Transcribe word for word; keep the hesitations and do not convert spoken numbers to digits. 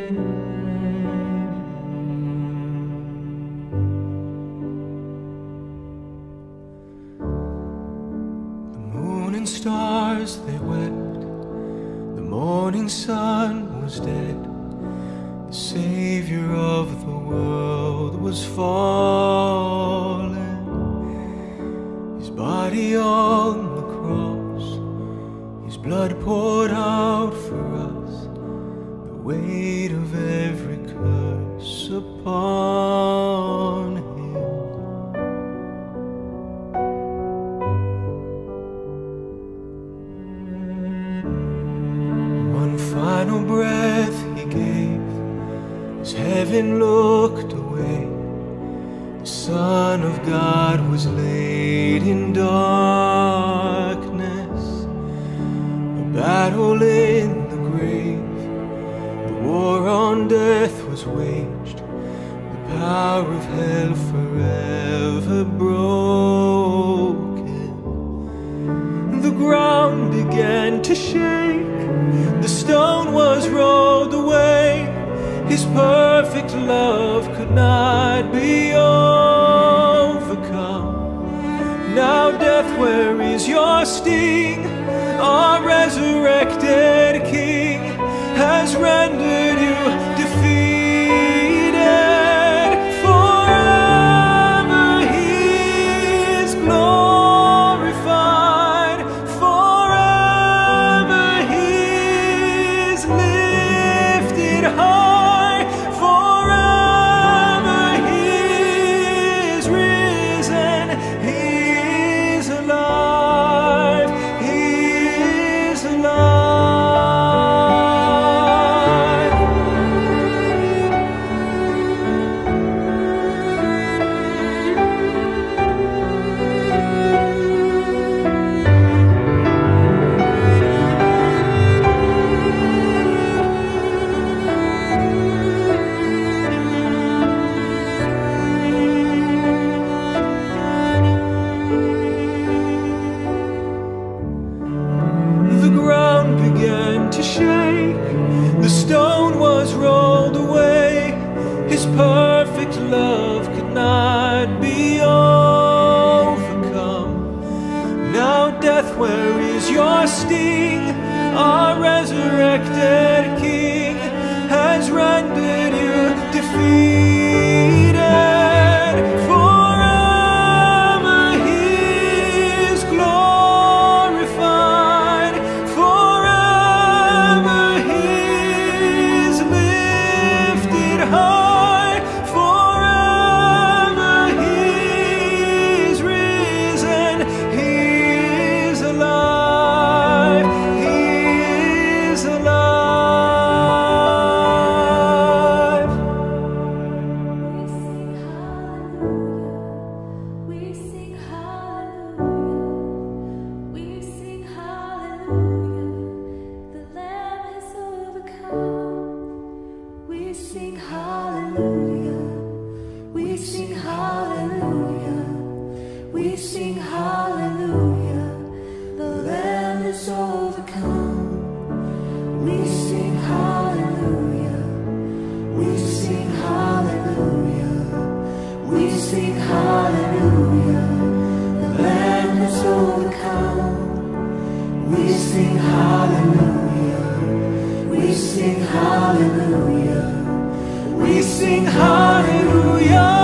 Stars they wept, the morning sun was dead, the Savior of the world was fallen. His body on the cross, His blood poured out for us, the weight of every curse upon Him. Final breath He gave as heaven looked away. The Son of God was laid in darkness. A battle in the grave, the war on death was waged. The power of hell forever broken. The ground began to shake, the stone was rolled away. His perfect love could not be overcome. Now death, where is your sting? Our resurrected King has rendered you defeated. Forever He is glorified. Forever He is lifted high. Forever He is risen. He is alive. He is alive. The ground began to shake, the stone was rolled away. His perfect love could not be overcome. Now death, where is your sting? Our resurrected King has rendered you defeated. Forever He is glorified. Forever He is lifted high. Forever He is risen. He is alive. He is alive. We sing hallelujah. We sing hallelujah. The Lamb has overcome. We sing hallelujah. We sing hallelujah. We sing hallelujah. The Lamb is overcome. We sing hallelujah. We sing hallelujah. We sing hallelujah. The Lamb is overcome. We sing hallelujah. We sing hallelujah. We sing hallelujah.